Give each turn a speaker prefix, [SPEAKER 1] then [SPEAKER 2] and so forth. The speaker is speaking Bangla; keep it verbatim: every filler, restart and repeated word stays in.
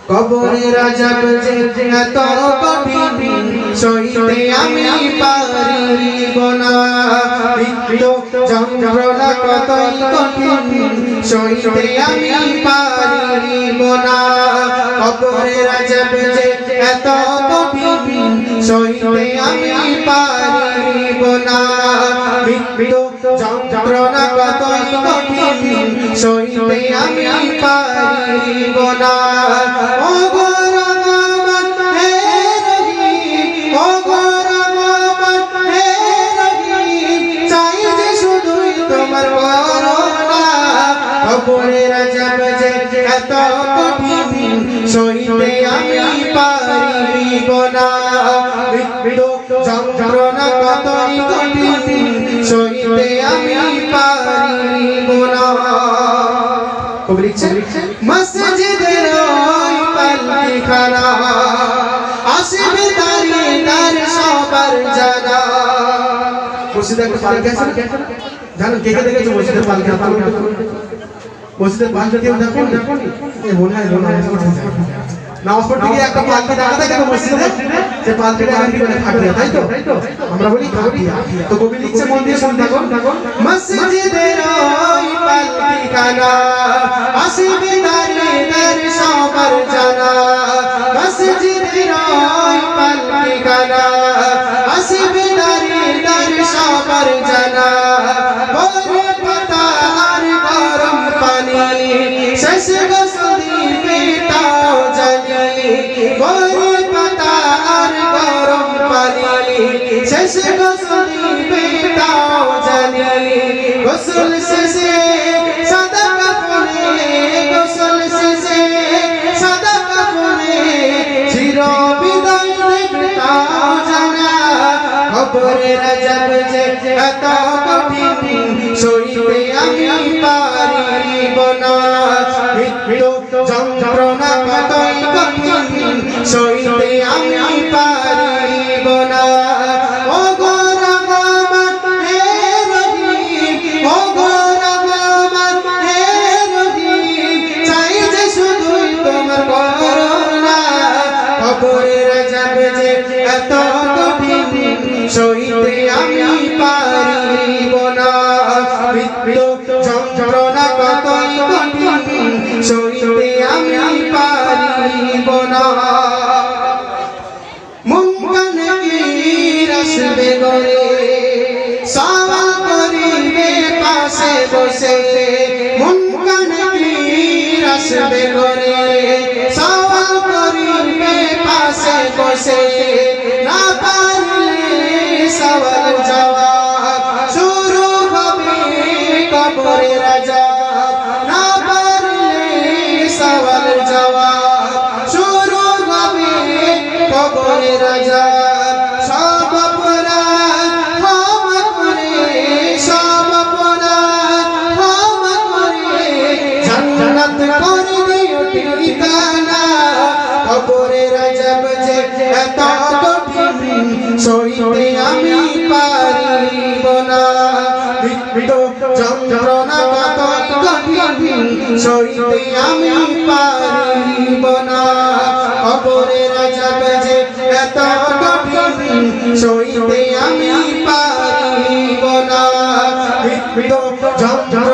[SPEAKER 1] কবরের আযাব যে এত কঠিন সইতে আমি পারিব না মৃত্যু যন্ত্রণা কতই কঠিন সইতে আমি পারিব না কবরের আযাব যে এত কঠিন সইতে আমি পারিব না মৃত্যু যন্ত্রণা কতই কঠিন সইতে আমি পারিব না ও গো রহমান হে রহিম ও গো রহমান হে রহিম চাই যে শুধুই তোমার করুণা কবরের আযাব যে এত কঠিন সইতে আমি পারিব না মৃত্যু যন্ত্রণা কতই কঠিন সইতে আমি পারিব না কবি লিখছেন মসজিদের ওই পালকিখানা আসবে তারি তার সবার জানা মসজিদে একটা পালকি আছে জানেন কে কে দেখেছো মসজিদের পালকি মসজিদের পালকি কেউ দেখো এই মনে হয় মনে হয় নামাজ পড়তে গিয়ে একটা পালকি দেখা থাকে তো মসজিদে সে পালকিটা আরবি মানে খাটিয়া তাই তো আমরা বলি খাটিয়া তো কবি লিখছে মন দিয়ে শুনতে থাকো মসজিদের ওই পালকিখানা আসবে তারি তার সবার জানা মসজিদের ওই পালকিখানা আসবে তারি তার সবার জানা বলে পাতা আর গরম পানি শেষ গোসল দিবে তাও জানি বলে পাতা আর গরম পানি শেষ গোসল দিবে তাও জানি গোসল শেষে সাদা কাফনে গোসল শেষে সাদা কাফনে চির বিদায় দেবে তাও জানা কবরের আযাব যে এত কঠিন সইতে আমি পারিব না মৃত্যু যন্ত্রণা কতই কঠিন সইতে আমি পারিব না ও গো রহমান হে রহিম ও গো রহমান হে রহিম চাই যে শুধুই তোমার করুণা কবরের আযাব যে এত কঠিন সইতে আমি পারিব না মৃত্যু যন্ত্রণা কতই কঠিন সইতে আমি পারিব না মুনকার আসবে ঘরে সওয়াল করিবে পাশে বসে মুনকার আসবে ঘরে সওয়াল করিবে পাশে বসে না পারলে সওয়াল জবাব শুরু হবে কবরের আযাব না পারলে সওয়াল জবাব শুরু হবে কবরের আযাব সব অপরাধ ক্ষমা করে সব অপরাধ ক্ষমা করে জান্নাত করে দিও ঠিকানা কবরের আযাব যে এত কঠিন সইতে আমি পারিব না মৃত্যু যন্ত্রণা কতই কঠিন সইতে আমি পারিব না কবরের আযাব যে এত কঠিন সইতে আমি পারিব না মৃত্যু যন্ত্রণা